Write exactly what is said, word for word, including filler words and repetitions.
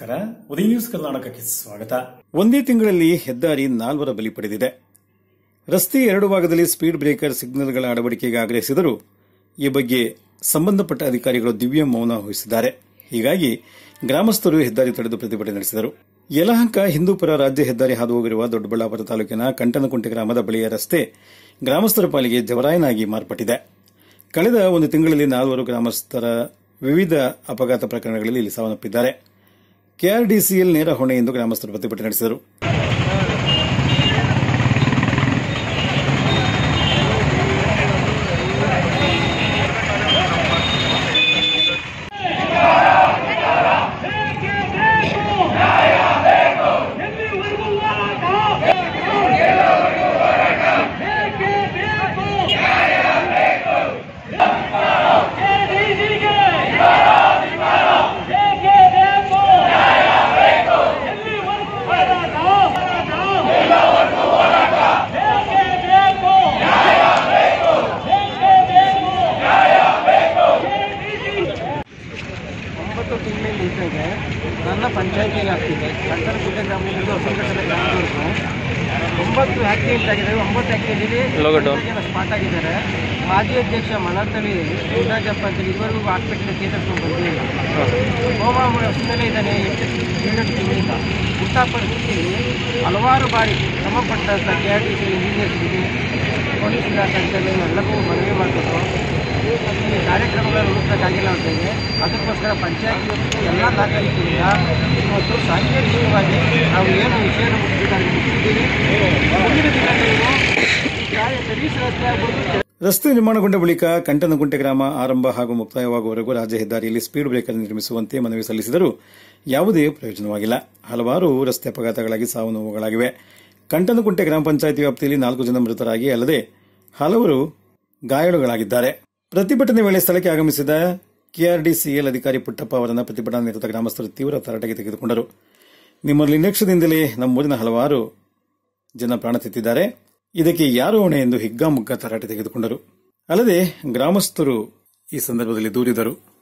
ನಮಸ್ಕಾರ. ಉದಯ ನ್ಯೂಸ್ ಕರ್ನಾಟಕಕ್ಕೆ ಸ್ವಾಗತ. ಒಂದೇ ತಿಂಗಳಲ್ಲಿ ಹೆದ್ದಾರಿ ನಾಲ್ವರ ಬಲಿ ಪಡೆದಿದೆ. ರಸ್ತೆ ಎರಡು ಭಾಗದಲ್ಲಿ ಸ್ಪೀಡ್ ಬ್ರೇಕರ್ ಸಿಗ್ನಲ್ಗಳ ಅಳವಡಿಕೆಗೆ ಆಗ್ರಹಿಸಿದರೂ ಈ ಬಗ್ಗೆ ಸಂಬಂಧಪಟ್ಟ ಅಧಿಕಾರಿಗಳು ದಿವ್ಯ ಮೌನ ವಹಿಸಿದ್ದಾರೆ. ಹೀಗಾಗಿ ಗ್ರಾಮಸ್ಥರು ಹೆದ್ದಾರಿ ತಡೆದು ಪ್ರತಿಭಟನೆ ನಡೆಸಿದರು. ಯಲಹಂಕ ಹಿಂದೂಪುರ ರಾಜ್ಯ ಹೆದ್ದಾರಿ ಹಾದು ಹೋಗಿರುವ ದೊಡ್ಡಬಳ್ಳಾಪುರ ತಾಲೂಕಿನ ಕಂಟನಕುಂಟೆ ಗ್ರಾಮದ ಬಳಿಯ ರಸ್ತೆ ಗ್ರಾಮಸ್ಥರ ಪಾಲಿಗೆ ಜವರಾಯನಾಗಿ ಮಾರ್ಪಟ್ಟಿದೆ. ಕಳೆದ ಒಂದು ತಿಂಗಳಲ್ಲಿ ನಾಲ್ವರು ಗ್ರಾಮಸ್ಥರ ವಿವಿಧ ಅಪಘಾತ ಪ್ರಕರಣಗಳಲ್ಲಿ ಇಲ್ಲಿ ಸಾವನ್ನಪ್ಪಿದ್ದಾರೆ. ಕೆಆರ್ಡಿಸಿಎಲ್ ನೇರ ಹೊಣೆ ಎಂದು ಗ್ರಾಮಸ್ಥರು ಪ್ರತಿಭಟನೆ ನಡೆಸಿದರು. ಒಂಬತ್ತು ತಿಂಗಳ ಮುಂಚೆಗೆ ನನ್ನ ಪಂಚಾಯತಿಗೆ ಆಗ್ತಿದೆ. ಕಂಟನಕುಂಟೆ ಗ್ರಾಮದಿಂದ ಹೊಸಕಟ್ಟದ ಗ್ರಾಮದವರೆಗೂ ಒಂಬತ್ತು ಆಕ್ಸಿಡೆಂಟ್ ಆಗಿದೆ. ಒಂಬತ್ತು ಆಕ್ಸಿಡೆಂಟಲ್ಲಿ ಸ್ಪಾಟ್ ಆಗಿದ್ದಾರೆ. ಮಾಜಿ ಅಧ್ಯಕ್ಷ ಮನತಳಿ ಗುಂಡಾಜಪ್ಪ ಅಂತೇಳಿ ಇದುವರೆಗೂ ಹಾಸ್ಪಿಟಲ್ ಚೇತರಿಸ್ಕೊಂಡು ಬಂದಿಲ್ಲ. ಹೋಮ ಹೊಸದಲ್ಲೇ ಇದ್ದಾನೆ ಎಂಟು ಏಳೆಂಟು ತಿಂಗಳಿಂದ. ಇಂಥ ಪರಿಸ್ಥಿತಿಯಲ್ಲಿ ಹಲವಾರು ಬಾರಿ ಶ್ರಮಪಟ್ಟಂಥ ಕೆ ಆರ್ ಟಿ ಸಿ ಇಂಜಿನಿಯರ್ಸ್ಗೆ ಪೊಲೀಸ್ ಇಲಾಖೆ ಎಲ್ಲರಿಗೂ ಮನವಿ ಮಾಡಿದ್ರು. ಈ ಕಾರ್ಯಕ್ರಮಗಳನ್ನು ರೂಪಿಸೋಕ್ಕಾಗಿಲ್ಲ ಅಂತೇಳಿ ಅದಕ್ಕೋಸ್ಕರ ಪಂಚಾಯತ್ ಎಲ್ಲ ದಾಖಲಿಕೆಯಿಂದ ಇವತ್ತು ಸಾಂಕೇತಿಕವಾಗಿ ನಾವು ಏನು ವಿಷಯ ಮುಟ್ಟಿದ್ದೀವಿ. ಮುಂದಿನ ದಿನಗಳಲ್ಲಿ ಸರ್ವಿಸ್ ರಸ್ತೆ ಆಗ್ಬೋದು. ರಸ್ತೆ ನಿರ್ಮಾಣಗೊಂಡ ಬಳಿಕ ಕಂಟನಕುಂಟೆ ಗ್ರಾಮ ಆರಂಭ ಹಾಗೂ ಮುಕ್ತಾಯವಾಗುವವರೆಗೂ ರಾಜ್ಯ ಹೆದ್ದಾರಿಯಲ್ಲಿ ಸ್ಪೀಡ್ ಬ್ರೇಕರ್ ನಿರ್ಮಿಸುವಂತೆ ಮನವಿ ಸಲ್ಲಿಸಿದರೂ ಯಾವುದೇ ಪ್ರಯೋಜನವಾಗಿಲ್ಲ. ಹಲವಾರು ರಸ್ತೆ ಅಪಘಾತಗಳಾಗಿ ಸಾವು ನೋವುಗಳಾಗಿವೆ. ಕಂಟನಕುಂಟೆ ಗ್ರಾಮ ಪಂಚಾಯಿತಿ ವ್ಯಾಪ್ತಿಯಲ್ಲಿ ನಾಲ್ಕು ಜನ ಮೃತರಾಗಿ ಅಲ್ಲದೆ ಹಲವರು ಗಾಯಾಳುಗಳಾಗಿದ್ದಾರೆ. ಪ್ರತಿಭಟನೆ ವೇಳೆ ಸ್ಥಳಕ್ಕೆ ಆಗಮಿಸಿದ ಕೆಆರ್ಡಿಸಿಎಲ್ ಅಧಿಕಾರಿ ಪುಟ್ಟಪ್ಪ ಅವರನ್ನು ಪ್ರತಿಭಟನಾ ನಿರತ ಗ್ರಾಮಸ್ಥರು ತೀವ್ರ ತರಾಟೆಗೆ ತೆಗೆದುಕೊಂಡರು. ನಿಮ್ಮ ನಿರ್ಲಕ್ಷ್ಯದಿಂದಲೇ ನಮ್ಮೂರಿನ ಹಲವಾರು ಜನ ಪ್ರಾಣ ತೆತ್ತಿದ್ದಾರೆ, ಇದಕ್ಕೆ ಯಾರು ಹೊಣೆ ಎಂದು ಹಿಗ್ಗಾಮುಗ್ಗಾ ತರಾಟೆ ತೆಗೆದುಕೊಂಡರು. ಅಲ್ಲದೆ ಗ್ರಾಮಸ್ಥರು ಈ ಸಂದರ್ಭದಲ್ಲಿ ದೂರಿದರು.